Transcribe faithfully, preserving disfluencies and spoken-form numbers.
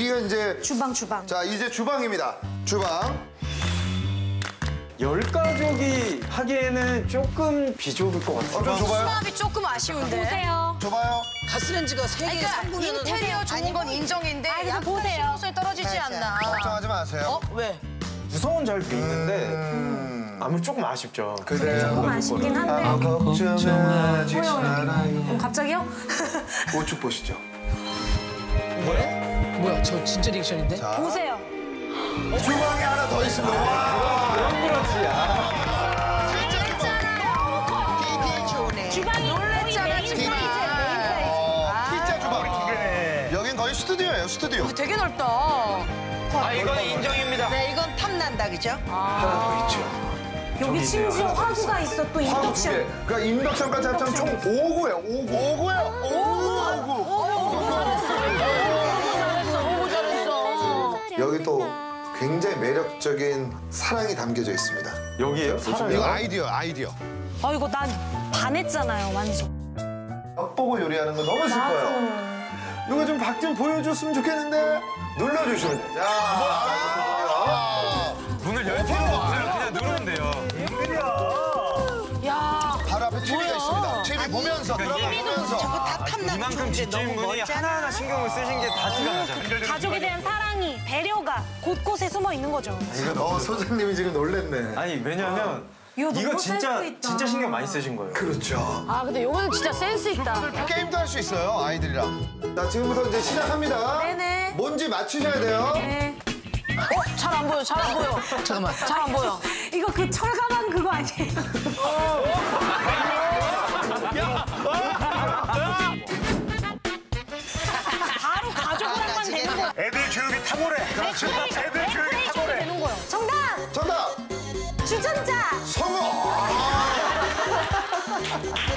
여기가 이제 주방, 주방. 자, 이제 주방입니다. 주방. 열 가족이 하기에는 조금 비좁을 것 같아요. 어, 좀 좁아요? 수납이 조금 아쉬운데. 보세요. 좁아요? 가스레인지가 세 개, 그러니까 삼 분의 인테리어 좋은 건 인정인데 아니, 약간 보세요. 실효성이 떨어지지 않나. 걱정하지 마세요. 어? 왜? 구성은 잘 돼 있는데 음... 아무래도 조금 아쉽죠. 그래요. 조금 아쉽긴 한데. 아, 걱정하지 말아요. 어, 갑자기요? 우측 보시죠. 뭐야? 뭐야, 저 진짜 리액션인데? 자, 보세요. 주방에 하나 더 있습니다. 와. 그럼 그렇지. 아. 주방이 놀랬잖아, 거의 메인 사이즈, 정말. 메인 사이즈. 어, 피자 주방. 여긴 거의 스튜디오예요, 스튜디오. 되게 넓다. 아, 이건 인정입니다. 네, 이건 탐난다, 그죠? 하나 더 있죠. 여기 심지어 화구가 있어, 또 화구 두 개. 인덕션. 그러니까 인덕션까지 합치면 총 오 구예요, 오 구. 오 구예요? 오 구. 잘했어, 너무 잘했어. 여기 또 굉장히 매력적인 사랑이 담겨져 있습니다. 여기에요? 이거 살아요? 아이디어, 아이디어. 아, 이거 난 반했잖아요, 완전. 엿보고 요리하는 거 너무 슬퍼요. 누가 좀 박 좀 보여줬으면 좋겠는데 눌러주시면 돼요. 자, 아, 문을 열 필요가 없어요. 그냥 누르면 돼요. 야, 바로 앞에 티비가 있습니다. 티비 보면서, 드라마 보면서. 저거 다 탐나는 이만큼 존재 너무 집주인분이 멀잖아. 하나하나 신경을 쓰신 게 다 티가 나잖아요. 가족에 대한 사랑이, 배려가 곳곳에 숨어 있는 거죠. 어, 소장님이 지금 놀랬네. 아니 왜냐면 이거 이거 너무 진짜 센스 있다. 진짜 신경 많이 쓰신 거예요. 그렇죠. 아 근데 요거는 진짜 센스 있다. 게임도 할 수 있어요, 아이들이랑. 자, 지금부터 이제 시작합니다. 네네. 뭔지 맞추셔야 돼요. 네. 어, 잘 안 보여, 잘 안 보여. 잠깐만. 잘 안 보여. 이거 그 철가방 그거 아니에요? 바로 가족으로만 되는 거야. 애들 교육이 탁월해. 그렇죠. 애들 교육이 탁월해. 되는 거예요. 정답! 정답! 주전자! 성공! 아.